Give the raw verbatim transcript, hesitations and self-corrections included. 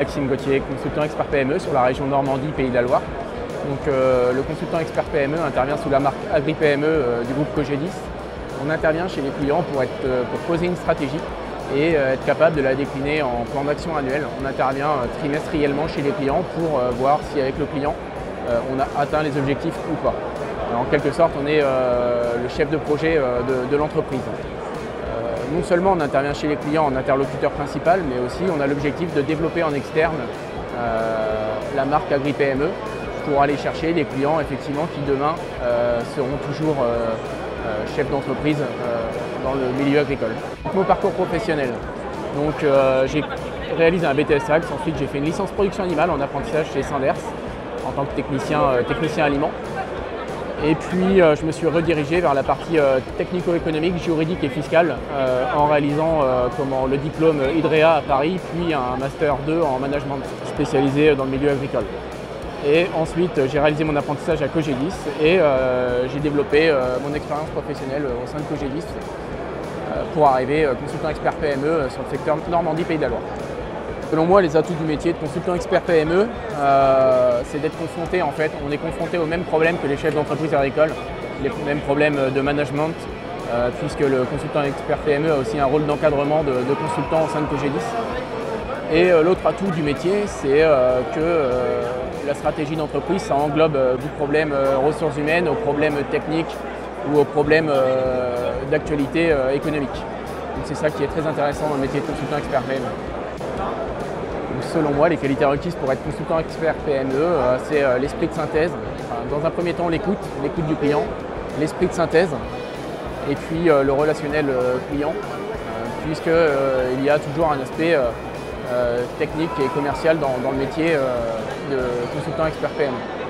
Maxime Gauthier, consultant expert P M E sur la région Normandie, Pays de la Loire. Donc, euh, le consultant expert P M E intervient sous la marque Agri-P M E euh, du groupe Cogedis. On intervient chez les clients pour, être, euh, pour poser une stratégie et euh, être capable de la décliner en plan d'action annuel. On intervient euh, trimestriellement chez les clients pour euh, voir si avec le client euh, on a atteint les objectifs ou pas. Alors, en quelque sorte, on est euh, le chef de projet euh, de, de l'entreprise. Euh, non seulement on intervient chez les clients en interlocuteur principal, mais aussi on a l'objectif de développer en externe euh, la marque Agri-P M E pour aller chercher des clients effectivement qui demain euh, seront toujours euh, euh, chefs d'entreprise euh, dans le milieu agricole. Mon parcours professionnel, donc euh, j'ai réalisé un B T S A G, ensuite j'ai fait une licence production animale en apprentissage chez Sanders en tant que technicien, euh, technicien aliment. Et puis euh, je me suis redirigé vers la partie euh, technico-économique, juridique et fiscale euh, en réalisant euh, comment, le diplôme IDREA à Paris, puis un master deux en management spécialisé dans le milieu agricole. Et ensuite, j'ai réalisé mon apprentissage à Cogedis et euh, j'ai développé euh, mon expérience professionnelle au sein de Cogedis euh, pour arriver euh, consultant expert P M E sur le secteur Normandie-Pays de la Loire. Selon moi, les atouts du métier de consultant expert P M E, euh, c'est d'être confronté, en fait, on est confronté aux mêmes problèmes que les chefs d'entreprise agricoles, les mêmes problèmes de management, euh, puisque le consultant expert P M E a aussi un rôle d'encadrement de, de consultant au sein de Cogedis. Et euh, l'autre atout du métier, c'est euh, que euh, la stratégie d'entreprise, ça englobe euh, du problème euh, ressources humaines aux problèmes techniques ou aux problèmes euh, d'actualité euh, économique. Donc c'est ça qui est très intéressant dans le métier de consultant expert P M E. Donc, selon moi, les qualités requises pour être consultant expert P M E, euh, c'est euh, l'esprit de synthèse. Enfin, dans un premier temps, l'écoute, l'écoute du client, l'esprit de synthèse, et puis euh, le relationnel euh, client, euh, puisqu'il euh, y a toujours un aspect euh, Euh, technique et commercial dans, dans le métier euh, de consultant expert P M E.